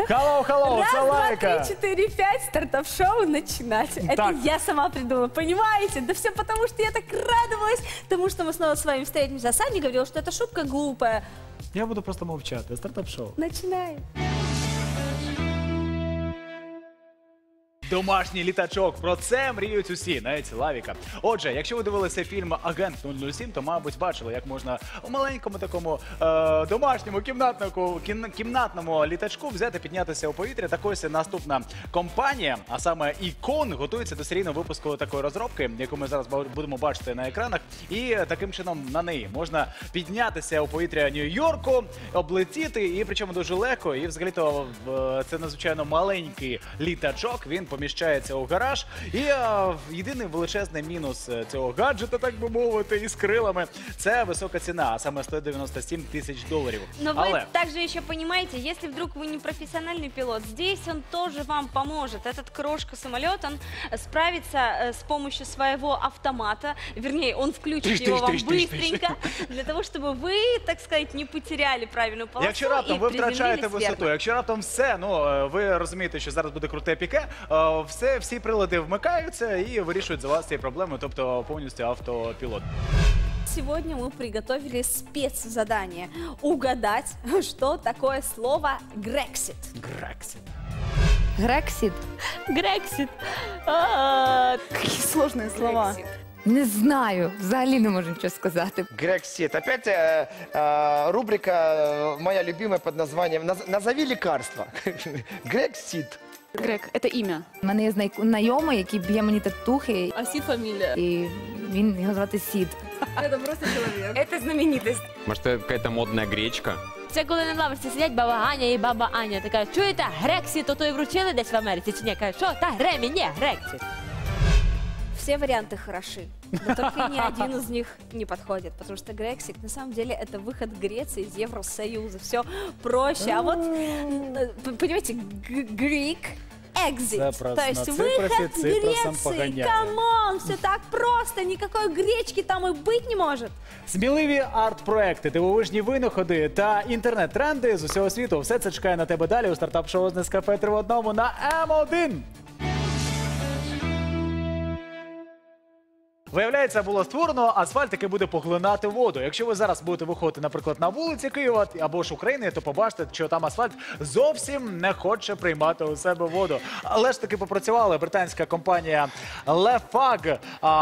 Hello, це Раз, два, Лайка. 3, 4, 5, стартап-шоу начинать. Это я сама придумала, понимаете? Да все потому, что я так радовалась, потому что мы снова с вами встретимся. А Саня говорил, что это шутка глупая. Я буду просто мовчати. Стартап-шоу. Начинаем. Домашній літачок. Про це мріють усі, навіть Лавіка. Отже, якщо ви дивилися фільм «Агент 007», то, мабуть, бачили, як можна у маленькому такому домашньому кімнатному літачку взяти, піднятися у повітря. Так ось наступна компанія, а саме Icon, готується до серійного випуску такої розробки, яку ми зараз будемо бачити на екранах. І таким чином на неї можна піднятися у повітря Нью-Йорку, облетіти, і причому дуже легко. І взагалі-то це надзвичайно маленький літачок, він поміщається у гараж. І єдиний величезний мінус цього гаджета, так би мовити, із крилами, це висока ціна, а саме $197 тисяч. Но вы также еще понимаете, если вдруг вы не профессиональный пилот, здесь он тоже вам поможет. Этот крошка-самолет, он справится с помощью своего автомата, вернее, он включит его вам быстренько, для того, чтобы вы, так сказать, не потеряли правильную полосу. Якщо раптом ви втрачаєте висоту, якщо раптом все, ви розумієте, що зараз буде круте піке, всі прилади вмикаються і вирішують за вас ці проблеми, тобто повністю автопілот. Сегодня мы приготовили спецзадание – угадать, что такое слово «грексит». Грексит. Грексит? Грексит. Какие сложные слова. Не знаю, взагалі не можу нічого сказати. Грексит. Опять рубрика моя любимая под названием «Назови лекарство». Грексит. Грек – это имя. У мене є знайомий, який б'є мені татухи, А Сид фамилия. і його звати Сід. Это просто человек. Это знаменитость. Может, это какая-то модная гречка? Це коли на лавочці сидять баба Ганя і баба Аня. Така, чуєте, Грексіт, ото і вручили десь в Америці, чи ні? Каже, що, та Гремі, ні, Грексіт. Все варианты хороши, но только ни один из них не подходит, потому что Грексит на самом деле это выход Греции из Евросоюза. Все проще. А вот, понимаете, Greek exit, то есть выход Греции. Камон, все так просто, никакой гречки там и быть не может. Сміливі арт-проекти, дивовижні винаходи та інтернет-тренди з усього світу. Все це чекає на тебе далі у стартап-шоу з Нескафе 3 в одному на М1. Виявляється, було створено асфальт, який буде поглинати воду. Якщо ви зараз будете виходити, наприклад, на вулиці Києва або ж України, то побачите, що там асфальт зовсім не хоче приймати у себе воду. Але ж таки попрацювала британська компанія Lefag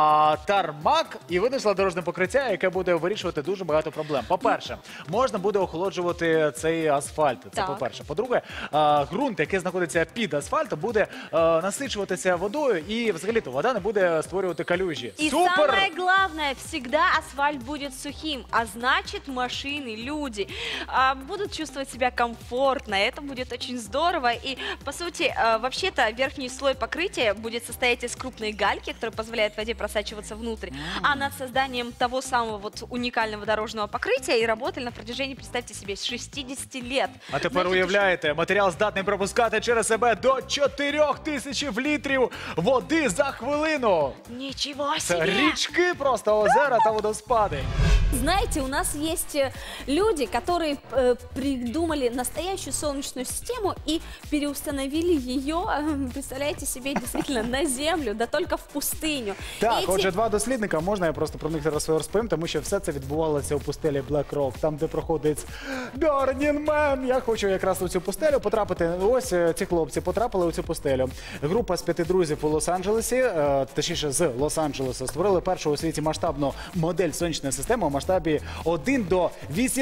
Tarmac і винайшла дорожне покриття, яке буде вирішувати дуже багато проблем. По-перше, можна буде охолоджувати цей асфальт. Це по-перше. По-друге, ґрунт, який знаходиться під асфальтом, буде насичуватися водою і взагалі-то вода не буде створювати калюжі. Самое главное, всегда асфальт будет сухим, а значит машины, люди будут чувствовать себя комфортно, это будет очень здорово. И, по сути, вообще-то верхний слой покрытия будет состоять из крупной гальки, которая позволяет воде просачиваться внутрь, а над созданием того самого вот уникального дорожного покрытия и работали на протяжении, представьте себе, 60 лет. А тепер уявляєте, матеріал здатний пропускати через себе до 4000 літрів води за хвилину. Ничего себе! Речки просто, озера та водоспады. Знаете, у нас есть люди, которые придумали настоящую солнечную систему и переустановили ее, представляете себе, действительно на землю, да только в пустыню. Так, отже, два дослідника, можна я просто про них зараз розповім, тому що все це відбувалося у пустелі Black Rock, там, де проходить Burning Man. Я хочу якраз у цю пустелю потрапити. Ось ці хлопці потрапили у цю пустелю. Група з 5 друзів у Лос-Анджелесі, точніше з Лос-Анджелеса, створили першу у світі масштабну модель сонячної системи у масштабі 1 до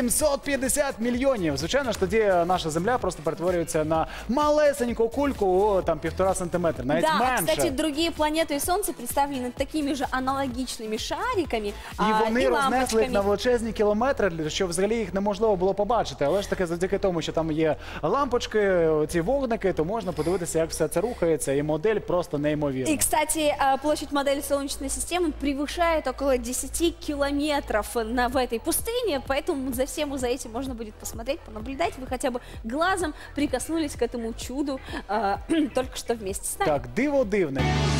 850 мільйонів. Звичайно ж, тоді наша Земля просто перетворюється на малесеньку кульку, там 1,5 сантиметра, навіть менше. Да, кстати, другие планеты и Солнце представлены такими же аналогичными шариками і вони рознесли їх на величезні кілометри, що взагалі їх неможливо було побачити. Але ж таки завдяки тому, що там є лампочки, ці вогники, то можна подивитися, як все це рухається, і модель просто неймовірна. И, кстати, площадь модели Солнечной системы превышает около 10 километров в этой пустыне, поэтому за всем за этим можно будет посмотреть, понаблюдать. Вы хотя бы глазом прикоснулись к этому чуду только что вместе с нами. Так, диво дивне.